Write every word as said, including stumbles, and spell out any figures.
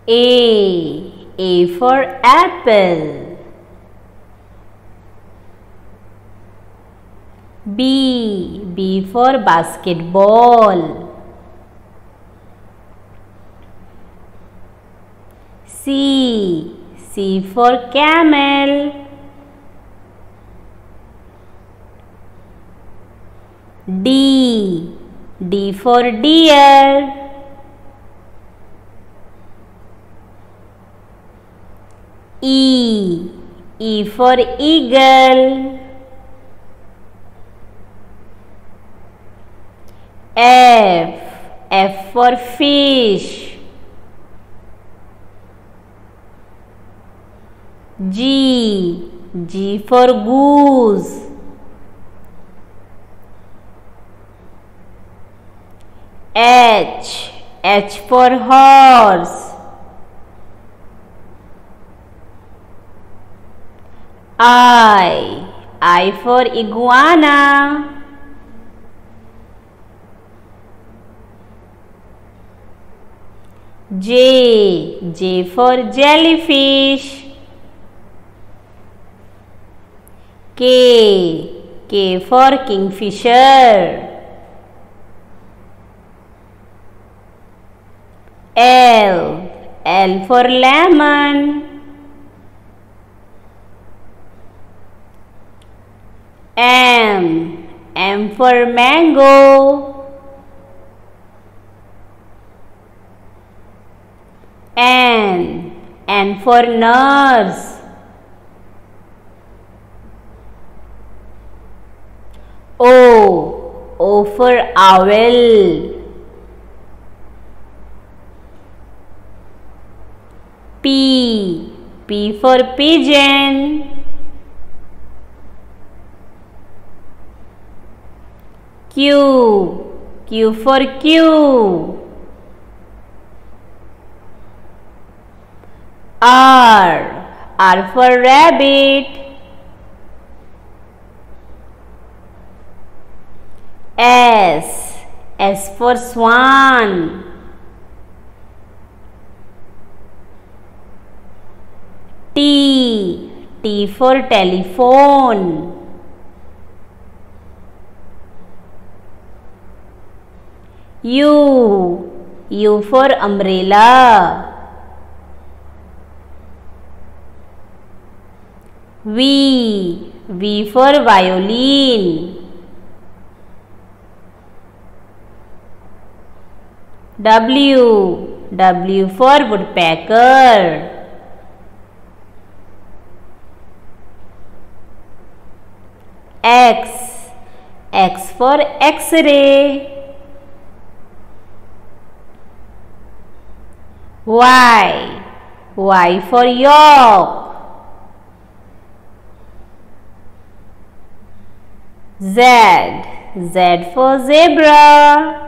A. A for apple. B. B for basketball. C. C for camel. D. D for deer. E. E for eagle. F. F for fish. G. G for goose. H. H for horse. I. I for iguana. J. J for jellyfish. K. K for kingfisher. L. L for lemon. M. M for mango. N. N for nurse. O. O for owl. P. P for pigeon. Q. Q for queue. R. R for rabbit. S. S for swan. T. T for telephone. U. U for umbrella. V. V for violin. W. W for woodpecker. X. X for X-ray. Y. Y for york. Z. Z for zebra.